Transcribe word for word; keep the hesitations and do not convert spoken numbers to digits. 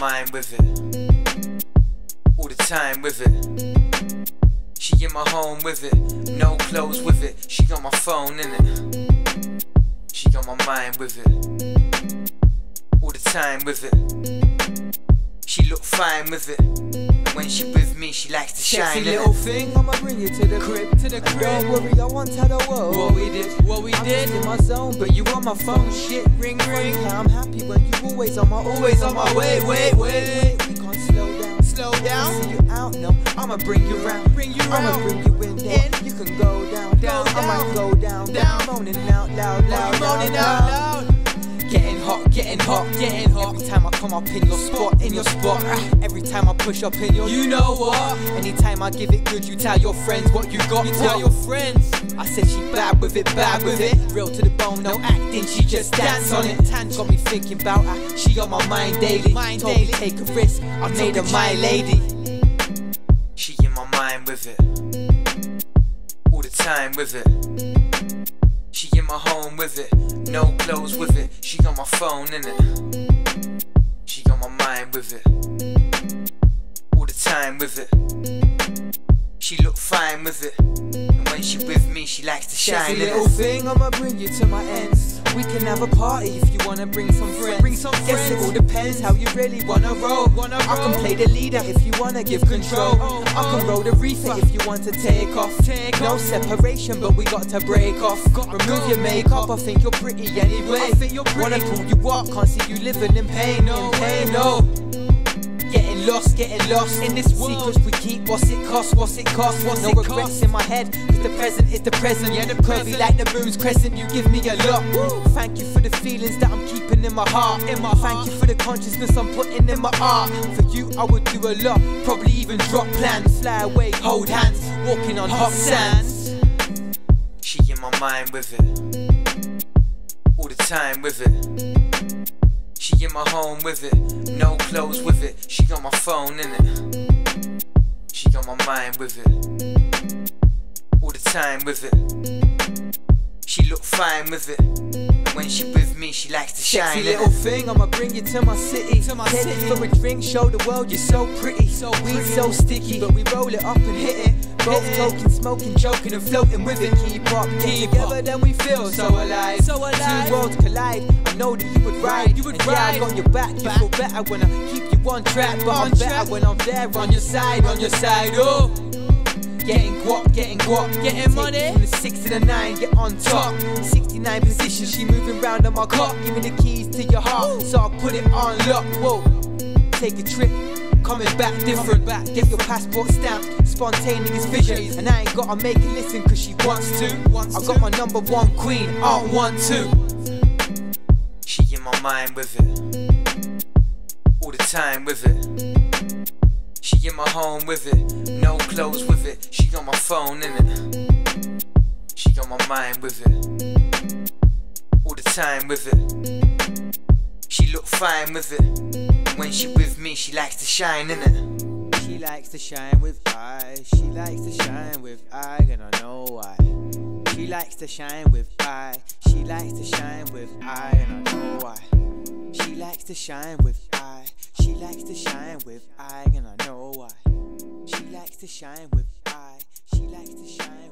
mind with it, all the time with it. She in my home with it, no clothes with it. She got my phone in it, she got my mind with it, all the time with it. She look fine with it, and when she with me, she likes to shine. Sexy little thing, I'ma bring you to the crib, to the crib. Don't worry, I won't tell the world what we did, what we I'm did. just in my zone, but you on my phone. Shit, ring, ring. Yeah, I'm happy when you always on my, always on my way. Wait, wait, wait. We can't slow down, slow down. See you out, no. I'ma bring you round, bring you round. I'ma bring you in, then you can go down, down. I might go down, down. Moaning out loud, loud, moaning out loud. Getting hot, getting hot, getting hot. Every time I come up in your spot, in your spot. Every time I push up in your, you know what? Anytime I give it good, you tell your friends what you got. You tell your friends. I said she bad with it, bad with it. Real to the bone, no acting, she just dance on it. Tan got me thinking about her, she on my mind daily. Mind daily, take a risk, I made her my lady. She in my mind with it, all the time with it. She in my home with it, no clothes with it. She got my phone in it, she got my mind with it, all the time with it. She look fine with it, and when she with me, she likes to shine. Sexy little thing, I'ma bring you to my ends. We can have a party if you wanna bring some friends. Bring some friends. Guess it all depends how you really wanna roll. Wanna roll. I can play the leader if you wanna give control. Oh, oh. I can roll the reefer if you want to take off. Take no off. Separation, but we got to break off. Got Remove go. your makeup, I think you're pretty anyway. I think you're pretty. Wanna pull you up, can't see you living in pain. No in pain, no. Getting lost, getting lost in this world. Secrets we keep, what's it cost, what's it cost, what's no it regrets cost? In my head, cause the present is the present. Yeah, the curvy like the moon's crescent, you give me a lot. Woo. Thank you for the feelings that I'm keeping in my heart. In my Thank heart. you for the consciousness I'm putting in my art. For you, I would do a lot, probably even drop plans. Fly away, hold hands, walking on hot sands. She in my mind with it, all the time with it. She in my home with it, no clothes with it. She got my phone in it, she got my mind with it, all the time with it. She look fine with it, and when she with me, she likes to shine. Sexy little thing, I'ma bring you to my city. To my Take city. you for a drink, show the world you're so pretty. So we so sticky, but we roll it up and hit it. Both toking, smoking, joking and floating with it. Keep up, keep together, up. Then we feel so alive. So alive. Two worlds collide. I know that you would ride. You would and ride. Yeah, I got your back. You back. feel better when I keep you on track, but on I'm track. better when I'm there on your side, on your side. Oh. Getting guap, getting guap, getting money. From the six to the nine, get on top. sixty-nine position, she moving round on my clock. Give me the keys to your heart, so I'll put it on lock. Whoa, take a trip, coming back different. Back, get your passport stamped, spontaneous vision. And I ain't gotta make her listen, cause she wants to. I got my number one queen, I want to. She in my mind with it, all the time with it. She in my home with it, no clothes with it. She got my phone in it, she got my mind with it, all the time with it. She look fine with it, and when she with me, she likes to shine in it. She likes to shine with I, she likes to shine with I, and I know why. She likes to shine with I, she likes to shine with I, and I know why. She likes to shine with I, she likes to shine with I, and I know why. She likes to shine with I, she likes to shine with